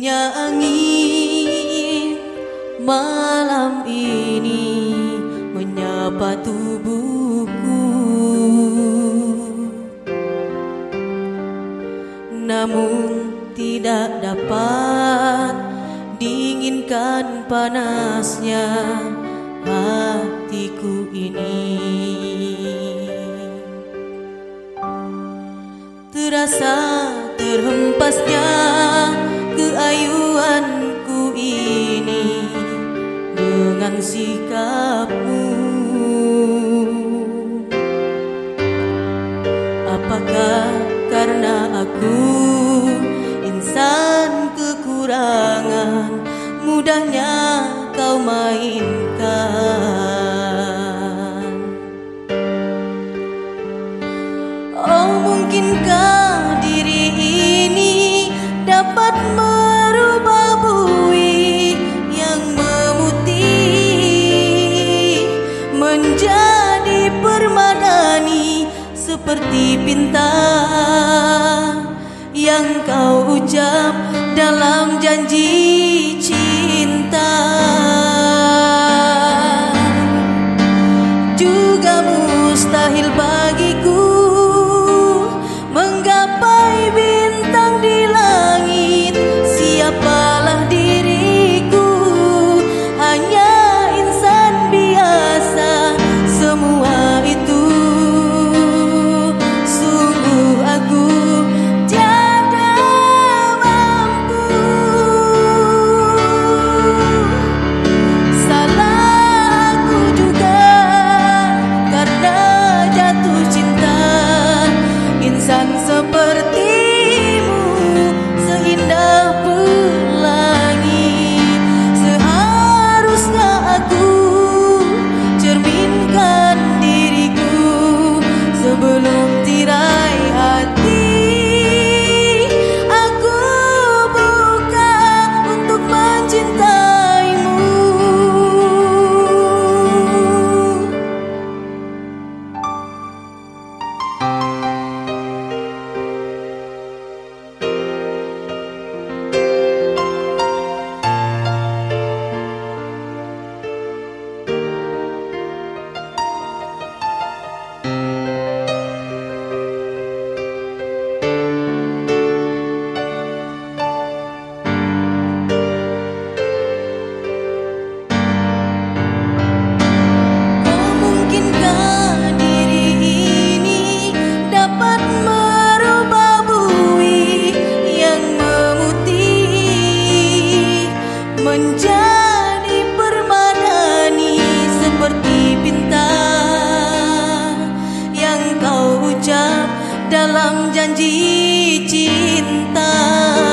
Rintiknya angin malam ini menyapa tubuhku, namun tidak dapat dinginkan panasnya hatiku ini. Terasa terhempasnya keayuanku ini dengan sikapmu. Apakah karena aku insan kekurangan, mudahnya kau mainkan? Oh, mungkinkah diri ini dapat merubah bui yang memutih menjadi permadani, seperti pinta yang kau ucap dalam janji cinta. Juga mustahil bagiku menggapai bintang di langit. Siapalah diriku, hanya insan biasa. Semua itu sungguh aku tiada mampu. Salah aku juga karena jatuh cinta. Insan sepertimu seindah pelangi, seharusnya aku cerminkan diriku sebelum tirai hati aku buka untuk mencintaimu. Menjadi permadani, seperti pinta yang kau ucap dalam janji cinta.